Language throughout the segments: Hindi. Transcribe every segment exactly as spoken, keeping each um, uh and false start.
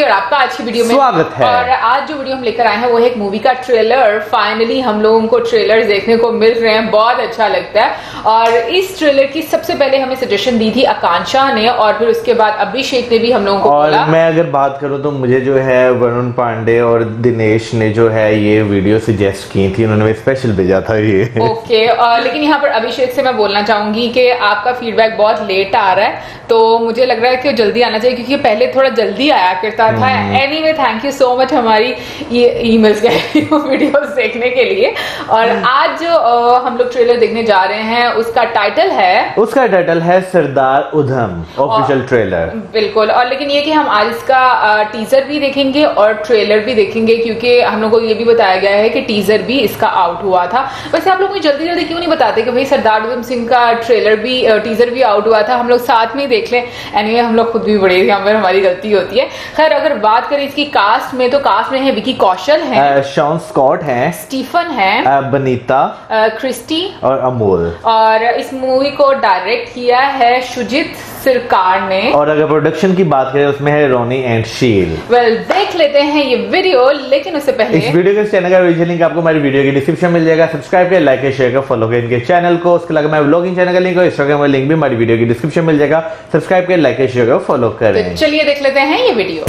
और आपका आज की वीडियो में स्वागत है। और आज जो वीडियो हम लेकर आए हैं वो है एक मूवी का ट्रेलर। फाइनली हम लोगों को ट्रेलर देखने को मिल रहे हैं, बहुत अच्छा लगता है। और इस ट्रेलर की सबसे पहले हमें सजेशन दी थी आकांक्षा ने और फिर उसके बाद अभिषेक ने भी हम लोगों को और बोला। मैं अगर बात करूं तो मुझे जो है वरुण पांडे और दिनेश ने जो है ये वीडियो सजेस्ट की थी, उन्होंने स्पेशल भेजा था ये। ओके और लेकिन यहाँ पर अभिषेक से मैं बोलना चाहूंगी कि आपका फीडबैक बहुत लेट आ रहा है, तो मुझे लग रहा है कि जल्दी आना चाहिए क्योंकि पहले थोड़ा जल्दी आया करता था। Anyway thank you so much हमारी ये ईमेल्स के वीडियोस देखने के लिए। और आज जो हम लोग ट्रेलर देखने जा रहे हैं उसका टाइटल है उसका टाइटल है सरदार उधम ऑफिशियल ट्रेलर। बिल्कुल। और लेकिन ये कि हम आज इसका टीजर भी देखेंगे और ट्रेलर भी देखेंगे क्योंकि हम लोग को ये भी बताया गया है कि टीजर भी इसका आउट हुआ था। वैसे आप लोग मुझे जल्दी जल्दी क्यों नहीं बताते कि भाई सरदार उधम सिंह का ट्रेलर भी टीजर भी आउट हुआ था, हम लोग साथ में देख लें। एनीवे हम लोग खुद भी बड़े यहाँ पर हमारी गलती होती है। खैर अगर बात करें इसकी कास्ट में तो कास्ट में है विकी कौशल है, शॉन स्कॉट है, स्टीफन है, बनीता, क्रिस्टी और अमोल। और इस मूवी को डायरेक्ट किया है शुजित सिरकार ने। और अगर प्रोडक्शन की बात करें उसमें है Ronnie and Sheel. Well well, देख लेते हैं ये वीडियो, लेकिन उससे पहले इस वीडियो के चैनल का ओरिजिनल लिंक आपको हमारी वीडियो के डिस्क्रिप्शन में मिल जाएगा। सब्सक्राइब करें, लाइक करें, शेयर करें, फॉलो करें इनके चैनल को। उसके अलावा मैं व्लॉगिंग चैनल का लिंक और इंस्टाग्राम का लिंक भी हमारी वीडियो की डिस्क्रिप्शन में मिल जाएगा। सब्सक्राइब करें, लाइक करें, शेयर करें, फॉलो करें। तो चलिए देख लेते हैं ये वीडियो।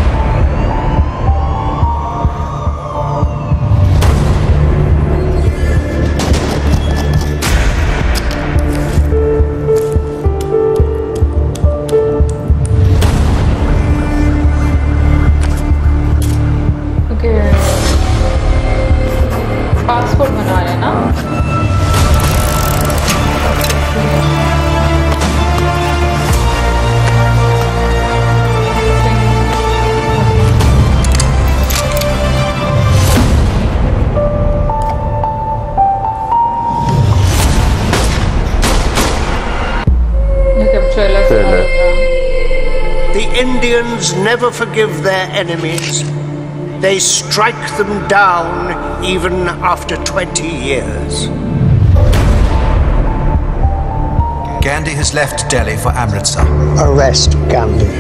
पासपोर्ट बना रहे हैं ना। The Indians never forgive their enemies. They strike them down even after twenty years. Gandhi has left Delhi for Amritsar. Arrest Gandhi.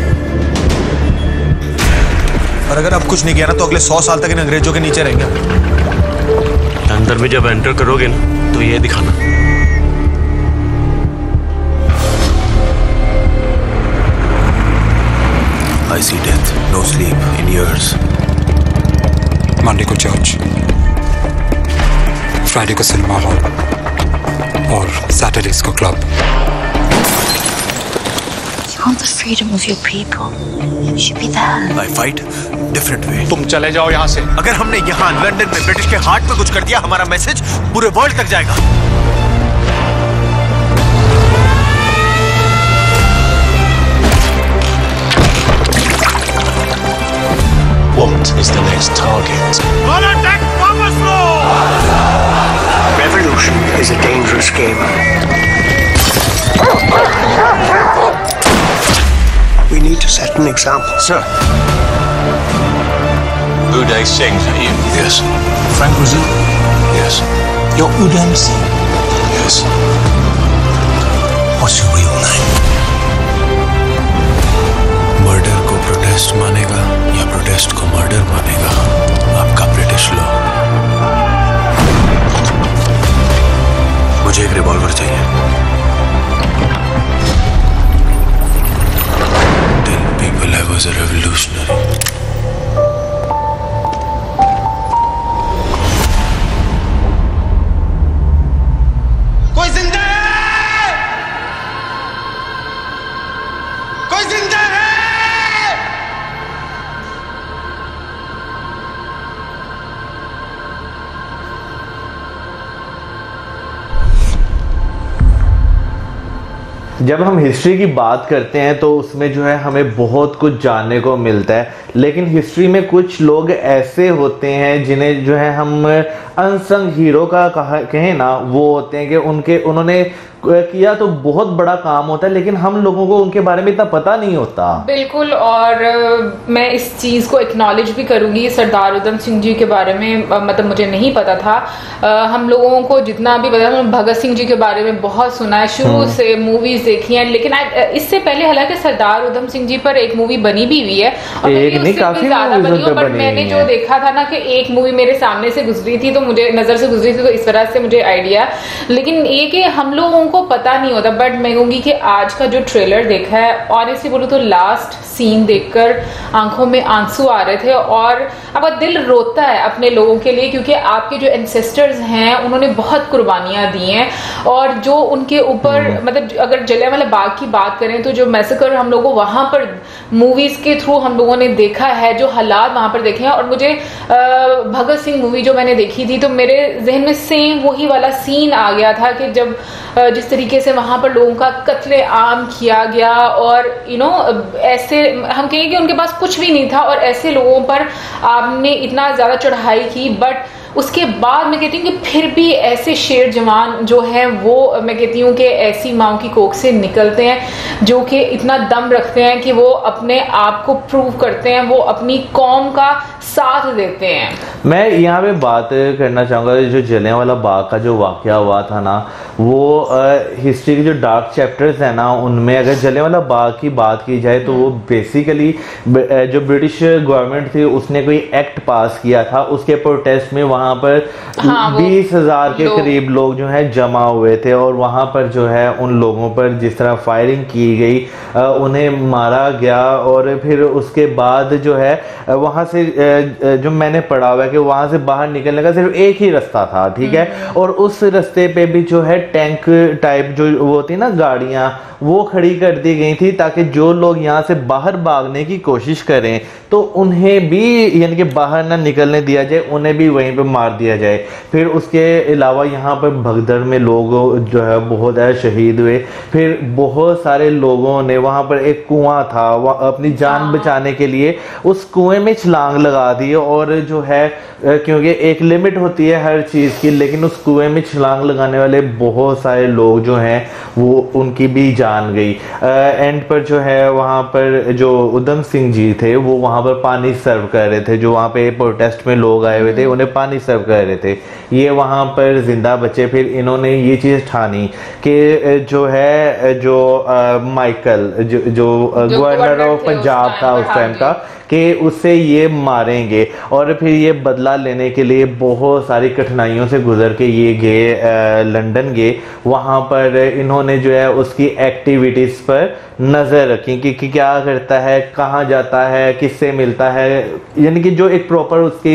और अगर अब कुछ नहीं किया ना तो अगले सौ साल तक इन अंग्रेजों के नीचे रहेंगे। अंदर में जब एंटर करोगे ना तो ये दिखाना। I see death, no sleep in years. Monday को चर्च, फ्राइडे को सिनेमा हॉल और सैटरडेज को club. You want the freedom of your people. You should be there. I fight different way. तुम चले जाओ यहाँ से। अगर हमने यहाँ लंदन में ब्रिटिश के हार्ट में कुछ कर दिया, हमारा मैसेज पूरे वर्ल्ड तक जाएगा। What is the next target? Revolution is a dangerous game. We need to set an example. Sir. Uday Singh, are you? Yes. Frank Brazil? Yes. You're Udam Singh? Yes. What's your real name? Murder को प्रोटेस्ट मानेगा या प्रोटेस्ट को मर्डर मानेगा आपका ब्रिटिश लॉ। मुझे एक रिवॉल्वर चाहिए। Tell people I was a revolutionary. कोई जिंदा है? कोई जिंदा है? जब हम हिस्ट्री की बात करते हैं तो उसमें जो है हमें बहुत कुछ जानने को मिलता है, लेकिन हिस्ट्री में कुछ लोग ऐसे होते हैं जिन्हें जो है हम अनसंग हीरो का कहा कहें ना, वो होते हैं कि उनके उन्होंने किया तो बहुत बड़ा काम होता है, लेकिन हम लोगों को उनके बारे में इतना पता नहीं होता। बिल्कुल, और uh, मैं इस चीज़ को एक्नॉलेज भी करूंगी, सरदार उधम सिंह जी के बारे में uh, मतलब मुझे नहीं पता था। uh, हम लोगों को जितना भी पता है, भगत सिंह जी के बारे में बहुत सुना है, शुरू से मूवीज देखी हैं, लेकिन इससे पहले हालांकि सरदार उधम सिंह जी पर एक मूवी बनी भी हुई है और एक नहीं, काफी ज्यादा बनी हो, बट मैंने जो देखा था ना कि एक मूवी मेरे सामने से गुजरी थी, तो मुझे नजर से गुजरी थी, तो इस तरह से मुझे आइडिया। लेकिन ये कि हम लोगों को पता नहीं होता, बट मैं कहूँगी कि आज का जो ट्रेलर देखा है, ऑनेस्टली बोलूँ तो लास्ट सीन देखकर आंखों में आंसू आ रहे थे और आपका दिल रोता है अपने लोगों के लिए, क्योंकि आपके जो एंसेस्टर्स हैं उन्होंने बहुत कुर्बानियां दी हैं और जो उनके ऊपर मतलब अगर जलियांवाला बाग की बात करें तो जो मैसेकर हम लोगों वहां पर मूवीज के थ्रू हम लोगों ने देखा है, जो हालात वहां पर देखे हैं। और मुझे भगत सिंह मूवी जो मैंने देखी थी तो मेरे जहन में सेम वही वाला सीन आ गया था कि जब जिस तरीके से वहां पर लोगों का कत्ले आम किया गया और यू नो ऐसे हम कहेंगे कि उनके पास कुछ भी नहीं था और ऐसे लोगों पर आपने इतना ज्यादा चढ़ाई की, बट उसके बाद मैं कहती हूँ कि फिर भी ऐसे शेर जवान जो हैं वो मैं कहती हूँ कि ऐसी माओ की कोख से निकलते हैं जो कि इतना दम रखते हैं कि वो अपने आप को प्रूव करते हैं, वो अपनी कौम का साथ देते हैं। मैं यहाँ पे बात करना चाहूँगा, जो जलियांवाला बाग का जो वाकया हुआ था ना, वो हिस्ट्री के जो डार्क चैप्टर्स है ना, उनमें अगर जलियांवाला बाग की बात की जाए तो वो बेसिकली जो ब्रिटिश गवर्नमेंट थी उसने कोई एक्ट पास किया था, उसके प्रोटेस्ट में वहाँ पर हाँ, बीस हजार के करीब लोग जो है जमा हुए थे और वहाँ पर जो है उन लोगों पर जिस तरह फायरिंग की गई, उन्हें मारा गया और फिर उसके बाद जो है वहाँ से जो मैंने पढ़ा हुआ है कि वहां से बाहर निकलने का सिर्फ एक ही रास्ता था, ठीक है, और उस रास्ते पे भी जो है टैंक टाइप जो वो होती ना गाड़ियां, वो खड़ी कर दी गई थी ताकि जो लोग यहाँ से बाहर भागने की कोशिश करें तो उन्हें भी यानी कि बाहर ना निकलने दिया जाए, उन्हें भी वहीं पे मार दिया जाए। फिर उसके अलावा यहाँ पर भगदड़ में लोग जो है बहुत ज़्यादा शहीद हुए। फिर बहुत सारे लोगों ने वहाँ पर एक कुआं था, अपनी जान बचाने के लिए उस कुएं में छलांग लगा दी और जो है क्योंकि एक लिमिट होती है हर चीज़ की, लेकिन उस कुएं में छलांग लगाने वाले बहुत सारे लोग जो हैं वो उनकी भी जान गई। एंड पर जो है वहाँ पर जो उधम सिंह जी थे वो वहाँ पर पानी सर्व कर रहे थे, जो वहाँ पे प्रोटेस्ट में लोग आए हुए थे उन्हें पानी सर्व कर रहे थे, ये वहाँ पर जिंदा बचे। फिर इन्होंने ये चीज़ ठानी कि जो है जो आ, माइकल जो जो गवर्नर ऑफ पंजाब था उस टाइम का, कि उससे ये मारेंगे और फिर ये बदला लेने के लिए बहुत सारी कठिनाइयों से गुजर के ये गए लंदन गए। वहाँ पर इन्होंने जो है उसकी एक्टिविटीज़ पर नज़र रखी कि, कि क्या करता है, कहाँ जाता है, किससे मिलता है, यानी कि जो एक प्रॉपर उसकी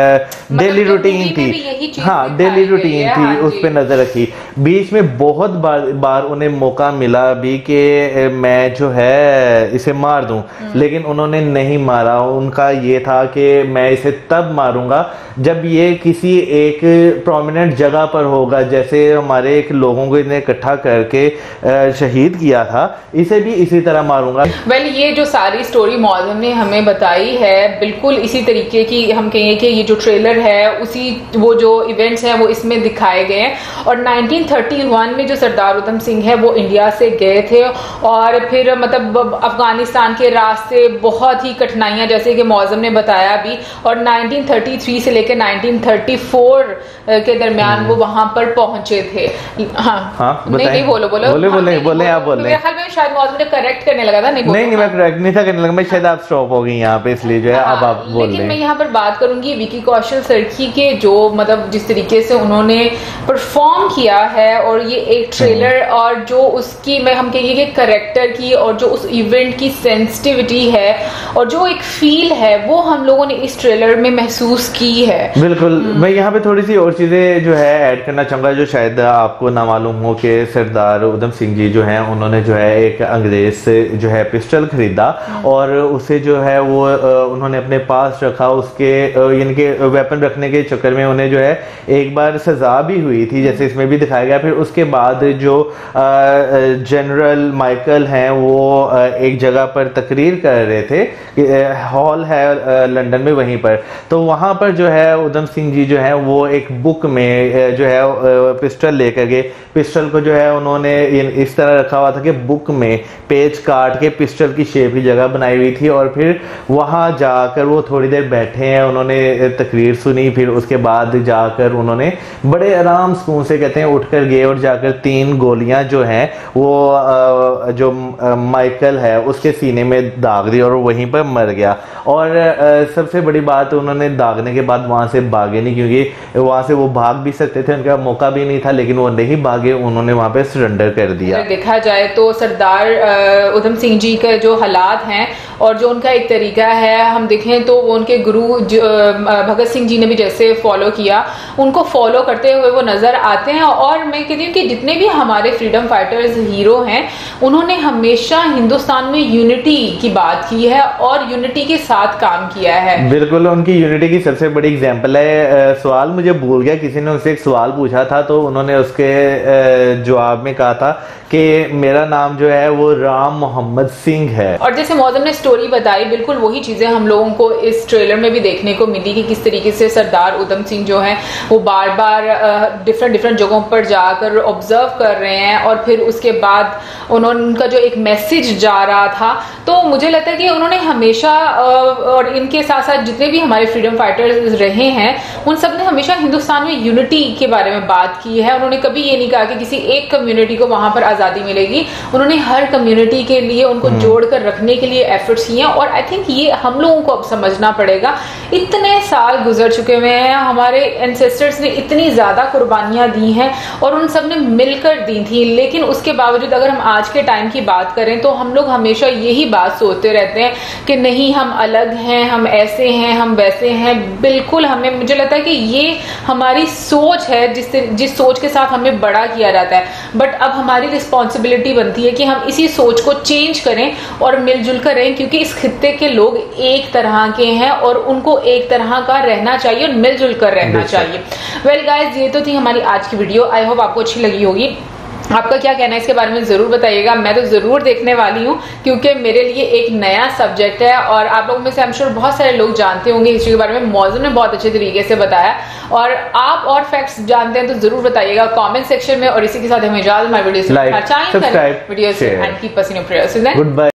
डेली रूटीन थी, हाँ डेली रूटीन थी, उस पर नज़र रखी। बीच में बहुत बार बार उन्हें मौका मिला भी कि मैं जो है इसे मार दूं, लेकिन उन्होंने नहीं मारा। उनका ये था कि मैं इसे तब मारूंगा जब ये किसी एक प्रोमिनेंट जगह पर होगा, जैसे हमारे एक लोगों को इन्हें इकट्ठा करके शहीद किया था, इसे भी इसी तरह मारूंगा। वेल well, ये जो सारी स्टोरी मौज़म ने हमें बताई है बिल्कुल इसी तरीके की, हम कहेंगे कि ये जो ट्रेलर है उसी वो जो इवेंट्स हैं वो इसमें दिखाए गए हैं। और नाइनटीन थर्टी वन में जो सरदार उधम सिंह है वो इंडिया से गए थे और फिर मतलब अफगानिस्तान के रास्ते बहुत ही कठिनाइयां जैसे कि मौज़म ने बताया भी, और नाइनटीन थर्टी थ्री से लेकर नाइनटीन थर्टी फोर के दरमियान वो वहां पर पहुंचे थे। हाँ, हाँ नहीं नहीं बोलो बोलो बोले बोले बोले आप बोले। मेरे ख्याल में शायद मौज़म ने करेक्ट करने लगा था, नहीं नहीं नहीं मैं करेक्ट नहीं था करने लगा, मैं शायद आप स्टॉप हो गई यहाँ पे, इसलिए जो है अब आप बोल रहे हैं। लेकिन मैं यहाँ पर बात करूंगी विकी कौशल सर की के जो मतलब जिस तरीके से उन्होंने परफॉर्म किया है और ये एक ट्रेलर और जो उसकी मैं हम कहेंगे कि करेक्टर की और जो उस इवेंट की सेंसिटिविटी है और जो एक फील है वो हम लोगों ने इस ट्रेलर में महसूस की है। बिल्कुल। मैं यहाँ पे थोड़ी सी और चीजें जो है ऐड करना चाहूंगा जो शायद आपको ना मालूम हो कि सरदार उधम सिंह जी जो हैं उन्होंने जो है एक अंग्रेज से जो है पिस्टल खरीदा और उसे जो है वो उन्होंने अपने पास रखा, उसके यानी कि वेपन रखने के चक्कर में उन्हें जो है एक बार सजा भी हुई थी जैसे इसमें भी दिखाया गया। फिर उसके बाद जो जनरल माइकल हैं वो एक जगह पर तकरीर कर रहे थे हॉल है लंदन में, वहीं पर। तो वहाँ पर जो है उधम सिंह जी जो है वो एक बुक में जो है पिस्टल लेकर गए। पिस्टल को जो है उन्होंने इस तरह रखा हुआ था कि बुक में पेज काट के पिस्टल की शेप की जगह बनाई हुई थी, और फिर वहाँ जाकर वो थोड़ी देर बैठे हैं, उन्होंने तकरीर सुनी, फिर उसके बाद जाकर उन्होंने बड़े आराम सुकून से कहते हैं उठकर गए और जाकर तीन गोलियां जो हैं वो जो माइकल है उसके सीने में दाग दी और वहीं पर मर गया। और सबसे बड़ी बात, उन्होंने दागने के बाद वहां से भागे नहीं, क्योंकि वहां से वो भाग भी सकते थे, उनका मौका भी नहीं था, लेकिन वो नहीं भागे, उन्होंने वहां पे सरेंडर कर दिया। देखा जाए तो सरदार उधम सिंह जी के जो हालात हैं और जो उनका एक तरीका है, हम देखें तो वो उनके गुरु भगत सिंह जी ने भी जैसे फॉलो किया, उनको फॉलो करते हुए वो नजर आते हैं। और मैं कहती हूँ कि जितने भी हमारे फ्रीडम फाइटर्स हीरो हैं, उन्होंने हमेशा हिंदुस्तान में यूनिटी की बात की है और यूनिटी के साथ काम किया है। बिल्कुल, उनकी यूनिटी की सबसे बड़ी एग्जांपल है। सवाल मुझे भूल गया, किसी ने उनसे एक सवाल पूछा था तो उन्होंने उसके जवाब में कहा था कि मेरा नाम जो है वो राम मोहम्मद सिंह है। और जैसे मौजम ने स्टोरी बताई, बिल्कुल वही चीजें हम लोगों को इस ट्रेलर में भी देखने को मिली कि किस तरीके से सरदार उधम सिंह जो है वो बार बार डिफरेंट डिफरेंट जगहों पर जाकर ऑब्जर्व कर रहे हैं, और फिर उसके बाद उन्होंने उनका जो एक मैसेज जा रहा था, तो मुझे लगता है कि उन्होंने हमेशा, और इनके साथ साथ जितने भी हमारे फ्रीडम फाइटर्स रहे हैं, उन सब ने हमेशा हिंदुस्तान में यूनिटी के बारे में बात की है। उन्होंने कभी ये नहीं कहा कि किसी एक कम्युनिटी को वहां पर आजादी मिलेगी, उन्होंने हर कम्युनिटी के लिए उनको जोड़कर रखने के लिए एफर्ट्स किए। और आई थिंक ये हम लोगों को अब समझना पड़ेगा, इतने साल गुजर चुके हुए हैं, हमारे एंसेस्टर्स ने इतनी ज्यादा कुर्बानियां दी हैं और उन सब ने मिलकर दी थी, लेकिन उसके बावजूद अगर हम आज के टाइम की बात करें तो हम लोग हमेशा यही बात सोचते रहते हैं कि नहीं, हम अलग हैं, हम ऐसे हैं, हम वैसे हैं। बिल्कुल, हमें मुझे लगता है कि ये हमारी सोच है जिस जिस सोच के साथ हमें बड़ा किया जाता है। बट अब हमारी रिस्पॉन्सिबिलिटी बनती है कि हम इसी सोच को चेंज करें और मिलजुल कर रहें, क्योंकि इस खित्ते के लोग एक तरह के हैं और उनको एक तरह का रहना चाहिए और मिलजुल कर रहना चाहिए। वेल गाइस, ये तो थी हमारी आज की वीडियो। आई होप आपको अच्छी लगी होगी। आपका क्या कहना है इसके बारे में जरूर बताइएगा। मैं तो जरूर देखने वाली हूँ, क्योंकि मेरे लिए एक नया सब्जेक्ट है और आप लोगों में से आई एम श्योर बहुत सारे लोग जानते होंगे हिस्ट्री के बारे में। मौजूद ने बहुत अच्छे तरीके से बताया, और आप और फैक्ट्स जानते हैं तो जरूर बताइएगा कमेंट सेक्शन में। और इसी के साथ हमें इजाजत, my video like, subscribe, videos and keep us in your prayers. Good bye.